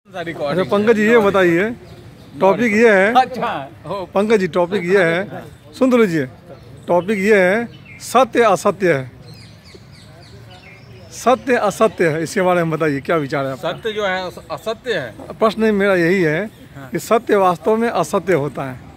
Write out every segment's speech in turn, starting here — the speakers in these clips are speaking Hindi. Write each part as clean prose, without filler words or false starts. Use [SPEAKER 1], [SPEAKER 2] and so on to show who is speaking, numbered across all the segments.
[SPEAKER 1] अच्छा पंकज जी, ये बताइए टॉपिक ये है। अच्छा पंकज जी, टॉपिक ये है, सुन तो लीजिए, टॉपिक ये है सत्य असत्य है। सत्य असत्य है, इसके बारे में बताइए क्या विचार है आपका?
[SPEAKER 2] सत्य जो है असत्य है।
[SPEAKER 1] प्रश्न मेरा यही है कि सत्य वास्तव में असत्य होता है,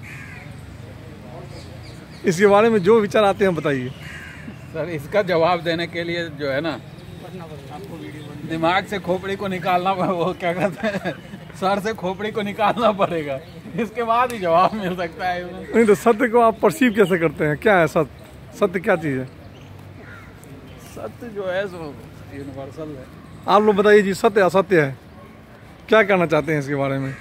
[SPEAKER 1] इसके बारे में जो विचार आते हैं बताइए।
[SPEAKER 2] सर इसका जवाब देने के लिए जो है ना, दिमाग से खोपड़ी को निकालना, वो क्या कहते हैं, सर से खोपड़ी को निकालना पड़ेगा, इसके बाद ही जवाब मिल सकता है।
[SPEAKER 1] नहीं तो सत्य को आप परसीव कैसे करते हैं? क्या है सत्य? सत्य क्या चीज़ है?
[SPEAKER 2] सत्य जो है सो यूनिवर्सल है।
[SPEAKER 1] आप लोग बताइए जी, सत्य असत्य है, क्या कहना चाहते हैं इसके बारे में?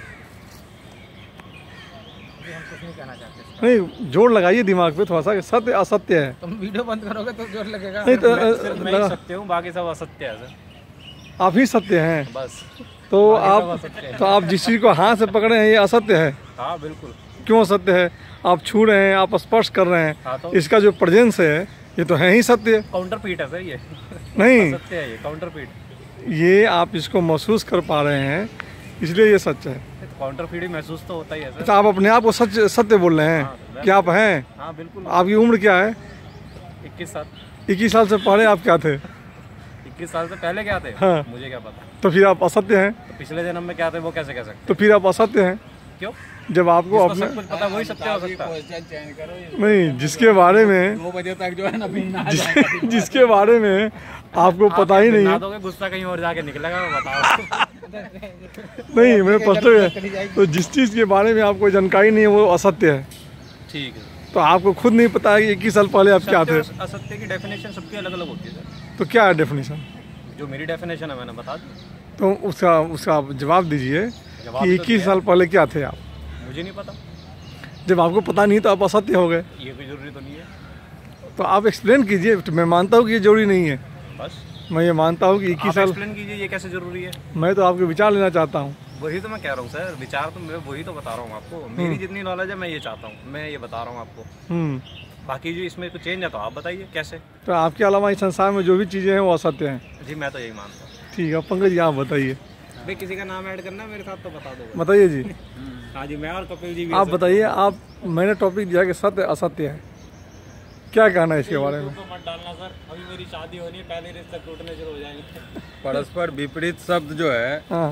[SPEAKER 1] नहीं, जोर लगाइए दिमाग पे थोड़ा सा कि सत्य असत्य है।
[SPEAKER 3] तुम वीडियो बंद करोगे तो जोर लगेगा।
[SPEAKER 1] नहीं तो
[SPEAKER 3] मैं सत्य हूँ, बाकी सब असत्य है सर।
[SPEAKER 1] आप ही सत्य हैं
[SPEAKER 3] बस।
[SPEAKER 1] तो आप जिस चीज़ को हाथ से पकड़े हैं ये असत्य है।
[SPEAKER 3] हाँ बिल्कुल।
[SPEAKER 1] क्यों असत्य है? आप छू रहे हैं, आप स्पर्श कर रहे हैं,
[SPEAKER 3] हाँ, तो
[SPEAKER 1] इसका जो प्रेजेंस है ये तो है ही सत्य।
[SPEAKER 3] काउंटर पीट है सर ये।
[SPEAKER 1] नहीं,
[SPEAKER 3] सत्य है ये, काउंटर पीट।
[SPEAKER 1] ये आप इसको महसूस कर पा रहे हैं इसलिए ये सच है।
[SPEAKER 3] काउंटर पीट ही महसूस तो होता ही है सर।
[SPEAKER 1] अच्छा, आप अपने आप को सच सत्य बोल रहे हैं?
[SPEAKER 3] हाँ,
[SPEAKER 1] क्या आप हैं?
[SPEAKER 3] हाँ बिल्कुल।
[SPEAKER 1] आपकी उम्र क्या है?
[SPEAKER 3] 21 साल।
[SPEAKER 1] 21 साल से पहले आप क्या थे?
[SPEAKER 3] 21 साल से पहले क्या थे?
[SPEAKER 1] हाँ।
[SPEAKER 3] मुझे क्या पता।
[SPEAKER 1] तो फिर आप असत्य हैं।
[SPEAKER 3] तो पिछले जन्म में क्या थे वो कैसे कह सकते?
[SPEAKER 1] तो फिर आप असत्य हैं।
[SPEAKER 3] क्यों?
[SPEAKER 1] जब आपको अपने
[SPEAKER 3] सब कुछ पता वही सत्य हो सकता है।
[SPEAKER 1] नहीं, जिसके बारे में
[SPEAKER 2] 2 बजे तक जो है ना
[SPEAKER 1] जिसके बारे में आपको पता ही नहीं है,
[SPEAKER 3] गुस्सा कहीं और जाके निकलेगा, बताओ।
[SPEAKER 1] नहीं मेरे प्रश्न है, तो जिस चीज़ के बारे में आपको जानकारी नहीं है वो असत्य है।
[SPEAKER 3] ठीक है।
[SPEAKER 1] तो आपको खुद नहीं पता है कि 21 साल पहले आप क्या थे।
[SPEAKER 3] असत्य की डेफिनेशन सबकी अलग अलग होती है सर।
[SPEAKER 1] तो क्या है डेफिनेशन?
[SPEAKER 3] जो मेरी डेफिनेशन है मैंने बता दी।
[SPEAKER 1] तो उसका जवाब दीजिए कि 21 साल पहले क्या थे आप?
[SPEAKER 3] मुझे नहीं पता।
[SPEAKER 1] जब आपको पता नहीं तो आप असत्य हो गए।
[SPEAKER 3] ये कोई जरूरी तो नहीं है।
[SPEAKER 1] तो आप एक्सप्लेन कीजिए। मैं मानता हूँ कि ये जरूरी नहीं है,
[SPEAKER 3] बस
[SPEAKER 1] मैं ये मानता हूँ कि 21 साल।
[SPEAKER 3] एक्सप्लेन कीजिए ये कैसे जरूरी है।
[SPEAKER 1] मैं तो आपके विचार लेना चाहता हूँ।
[SPEAKER 3] वही तो मैं कह रहा हूँ सर, विचार तो मैं वही तो बता रहा हूँ आपको। मेरी जितनी नॉलेज है मैं ये चाहता हूँ, मैं ये बता रहा हूँ आपको। बाकी जो इसमें कुछ चेंज है तो आप बताइए कैसे।
[SPEAKER 1] तो आपके अलावा इस संसार में जो भी चीज़ें हैं वो असत्य हैं।
[SPEAKER 3] जी मैं तो यही मानता हूँ।
[SPEAKER 1] ठीक है पंकज जी, आप बताइए।
[SPEAKER 3] भाई किसी का नाम ऐड करना है मेरे साथ तो बता दो।
[SPEAKER 1] बताइए जी।
[SPEAKER 3] हाँ जी, मैं और कपिल जी भी।
[SPEAKER 1] आप बताइए। आप, मैंने टॉपिक दिया कि सत्य असत्य है, क्या कहना है इसके बारे में?
[SPEAKER 3] मत डालना सर, अभी मेरी शादी होनी है, पहले रिश्ते टूटने शुरू हो जाएंगे।
[SPEAKER 2] परस्पर विपरीत शब्द जो है,
[SPEAKER 1] हाँ,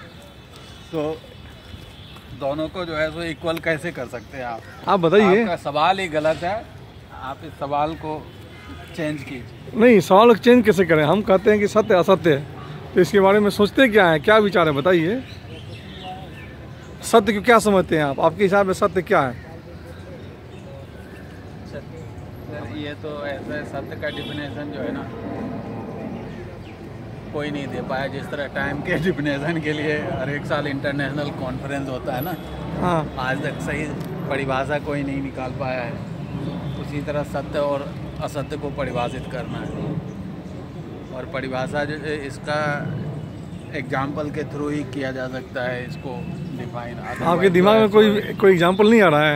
[SPEAKER 2] तो दोनों को जो है सो इक्वल कैसे कर सकते हैं आप?
[SPEAKER 1] आप बताइए।
[SPEAKER 2] आपका सवाल ही गलत है, आप इस सवाल को चेंज कीजिए।
[SPEAKER 1] नहीं, सवाल को चेंज कैसे करें? हम कहते हैं कि सत्य असत्य है, तो इसके बारे में सोचते क्या है, क्या विचार है बताइए। सत्य को क्या समझते हैं आप? आपके हिसाब में सत्य क्या है?
[SPEAKER 2] सर ये तो ऐसा सत्य का डिफिनेशन जो है ना कोई नहीं दे पाया। जिस तरह टाइम के डिफिनेशन के लिए हर एक साल इंटरनेशनल कॉन्फ्रेंस होता है ना,
[SPEAKER 1] हाँ,
[SPEAKER 2] आज तक सही परिभाषा कोई नहीं निकाल पाया है। उसी तरह सत्य और असत्य को परिभाषित करना है, और परिभाषा जो इसका एग्जाम्पल के थ्रू ही किया जा सकता है इसको डिफाइन।
[SPEAKER 1] आपके दिमाग में कोई एग्जाम्पल नहीं आ रहा है?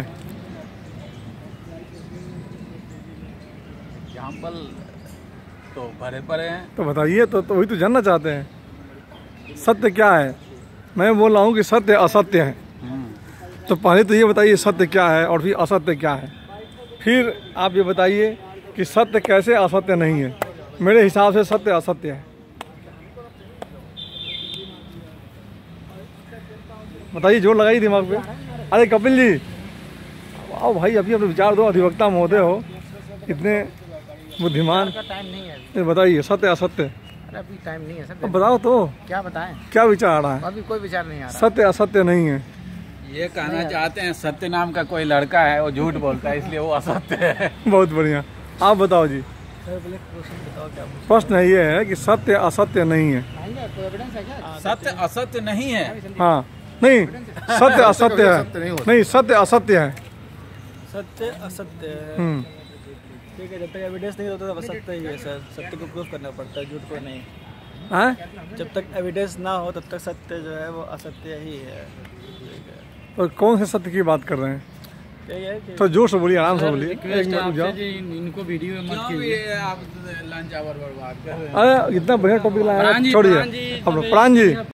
[SPEAKER 2] एग्जाम्पल तो भरे पड़े हैं।
[SPEAKER 1] तो बताइए। तो वही तो जानना चाहते हैं सत्य क्या है। मैं बोल रहा हूँ कि सत्य असत्य है, तो पहले तो ये बताइए सत्य क्या है और फिर असत्य क्या है, फिर आप ये बताइए कि सत्य कैसे असत्य नहीं है। मेरे हिसाब से सत्य असत्य है। बताइए, जोर लगाइए दिमाग पे। अरे कपिल जी, आओ भाई, अभी अपने विचार दो। अधिवक्ता महोदय हो, इतने बुद्धिमान।
[SPEAKER 3] टाइम नहीं है
[SPEAKER 1] ये बताइए सत्य असत्य।
[SPEAKER 3] अरे अभी टाइम नहीं है सर।
[SPEAKER 1] अब बताओ तो,
[SPEAKER 3] क्या बताएं?
[SPEAKER 1] क्या विचार आ रहा है?
[SPEAKER 3] अभी कोई विचार नहीं आ रहा।
[SPEAKER 1] सत्य असत्य नहीं है।
[SPEAKER 2] ये कहना चाहते हैं सत्य नाम का कोई लड़का है, वो झूठ बोलता है इसलिए वो असत्य है।
[SPEAKER 1] बहुत बढ़िया। आप बताओ जी। प्रश्न ये है कि सत्य असत्य नहीं है।
[SPEAKER 2] सत्य असत्य नहीं है।
[SPEAKER 1] हाँ, नहीं, सत्य असत्य है। नहीं, सत्य असत्य है।
[SPEAKER 3] सत्य असत्य है। ठीक है, जब तक एविडेंस नहीं होता तब सत्य ही है सर। सत्य को प्रूफ करना पड़ता है, झूठ को नहीं।
[SPEAKER 1] हैं?
[SPEAKER 3] जब तक एविडेंस ना हो तब तक सत्य जो है वो असत्य ही है।
[SPEAKER 1] तो कौन से सत्य की बात कर रहे हैं? तो जोर से बोलिए, आराम से बोलिए। एक मिनट रुक जाओ।
[SPEAKER 3] इनको वीडियो में मत
[SPEAKER 2] कीजिए। आप लंच आवर बर्बाद कर रहे हैं।
[SPEAKER 1] अरे इतना बढ़िया टॉपिक लाया, छोड़िए। अब प्राण जी